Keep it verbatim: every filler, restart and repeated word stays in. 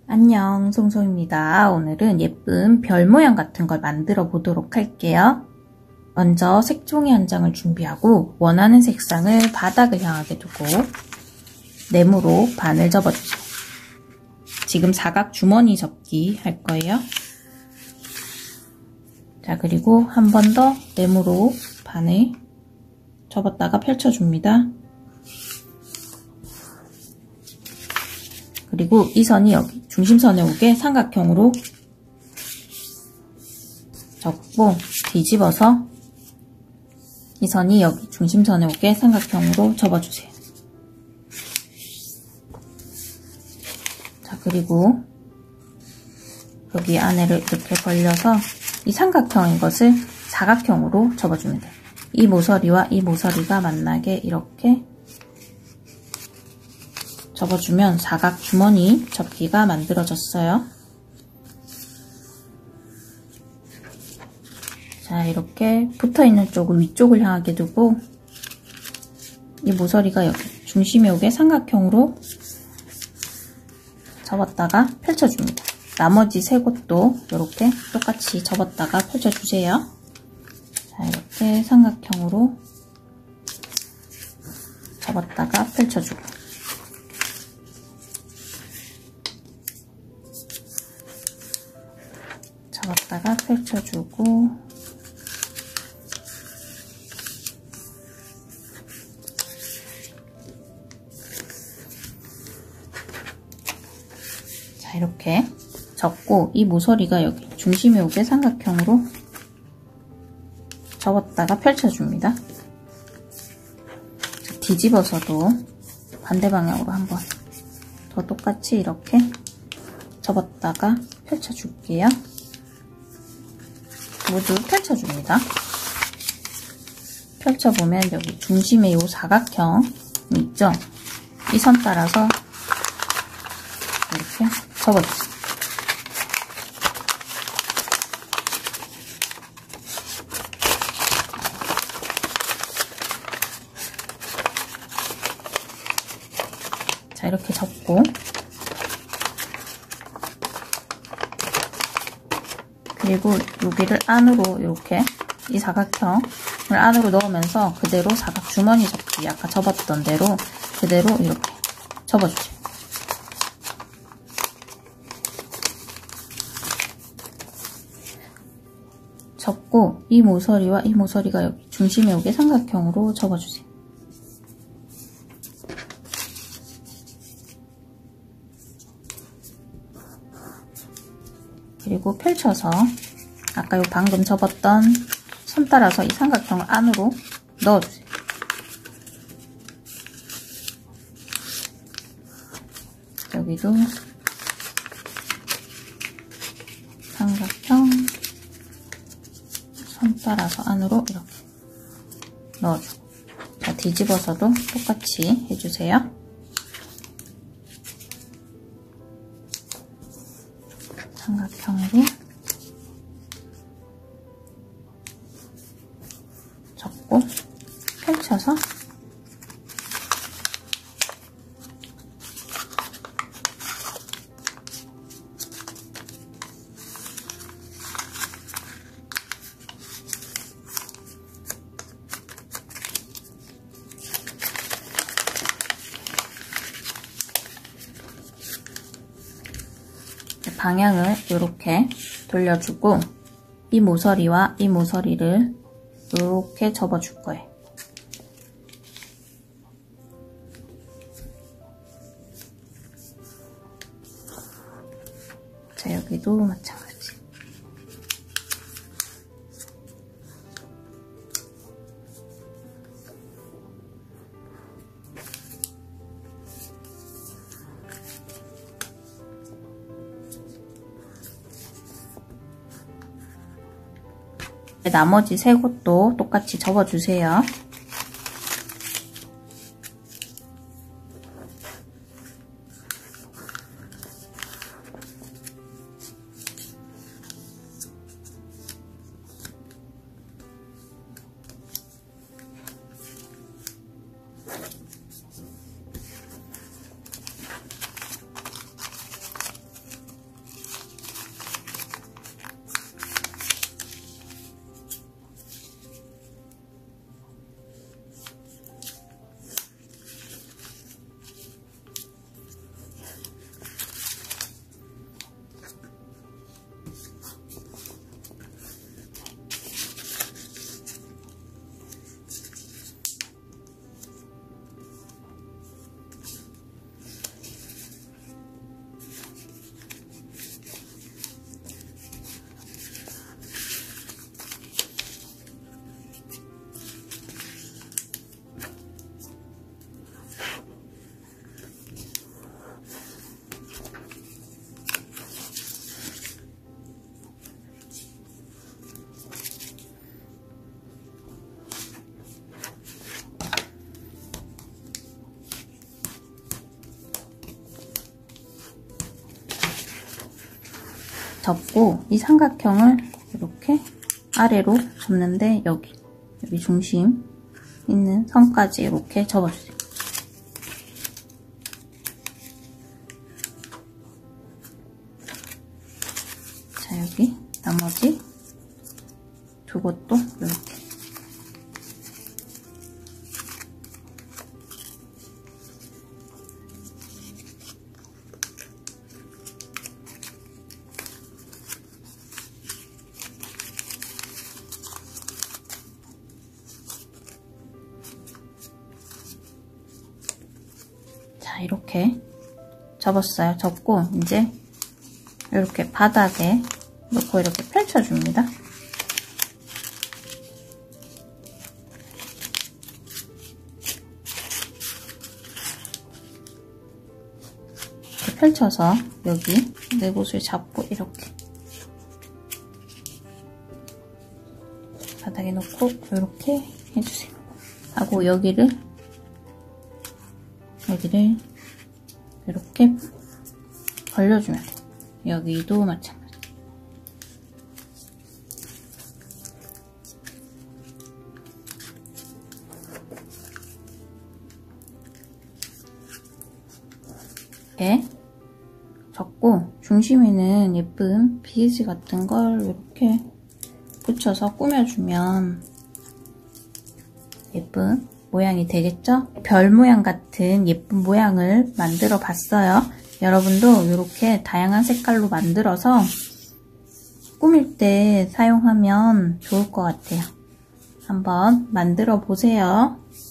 안녕, 송송입니다. 오늘은 예쁜 별 모양 같은 걸 만들어 보도록 할게요. 먼저 색종이 한 장을 준비하고 원하는 색상을 바닥을 향하게 두고 네모로 반을 접어주세요. 지금 사각 주머니 접기 할 거예요. 자, 그리고 한 번 더 네모로 반을 접었다가 펼쳐줍니다. 그리고 이 선이 여기 중심선에 오게 삼각형으로 접고 뒤집어서 이 선이 여기 중심선에 오게 삼각형으로 접어주세요. 자, 그리고 여기 안에를 이렇게 벌려서 이 삼각형인 것을 사각형으로 접어주면 돼요. 이 모서리와 이 모서리가 만나게 이렇게 접어주면 사각 주머니 접기가 만들어졌어요. 자, 이렇게 붙어있는 쪽을 위쪽을 향하게 두고 이 모서리가 여기 중심에 오게 삼각형으로 접었다가 펼쳐줍니다. 나머지 세 곳도 이렇게 똑같이 접었다가 펼쳐주세요. 자, 이렇게 삼각형으로 접었다가 펼쳐주고 접었다가 펼쳐주고 자, 이렇게 접고 이 모서리가 여기 중심에 오게 삼각형으로 접었다가 펼쳐줍니다. 뒤집어서도 반대 방향으로 한번 더 똑같이 이렇게 접었다가 펼쳐줄게요. 모두 펼쳐줍니다. 펼쳐보면 여기 중심에 이 사각형이 있죠? 이 선 따라서 이렇게 접어주세요. 자, 이렇게 접고 그리고 여기를 안으로 이렇게 이 사각형을 안으로 넣으면서 그대로 사각 주머니 접기 아까 접었던 대로 그대로 이렇게 접어주세요. 접고 이 모서리와 이 모서리가 여기 중심에 오게 삼각형으로 접어주세요. 그리고 펼쳐서 아까 요 방금 접었던 선 따라서 이 삼각형을 안으로 넣어주세요. 여기도 삼각형 선 따라서 안으로 이렇게 넣어주고 자, 뒤집어서도 똑같이 해주세요. 삼각형으로 접고 펼쳐서 방향을 이렇게 돌려주고 이 모서리와 이 모서리를 이렇게 접어줄 거예요. 자, 여기도 마찬가지. 나머지 세 곳도 똑같이 접어주세요. 접고 이 삼각형을 이렇게 아래로 접는데 여기 여기 중심 있는 선까지 이렇게 접어주세요. 자, 여기 나머지 두 곳도 이렇게. 자, 이렇게 접었어요. 접고 이제 이렇게 바닥에 놓고 이렇게 펼쳐줍니다. 이렇게 펼쳐서 여기 네 곳을 잡고 이렇게 바닥에 놓고 이렇게 해주세요. 하고 여기를 여기를 이렇게 벌려주면 돼요. 여기도 마찬가지. 이렇게 접고 중심에는 예쁜 비즈 같은 걸 이렇게 붙여서 꾸며주면 예쁜 모양이 되겠죠? 별 모양 같은 예쁜 모양을 만들어 봤어요. 여러분도 이렇게 다양한 색깔로 만들어서 꾸밀 때 사용하면 좋을 것 같아요. 한번 만들어 보세요.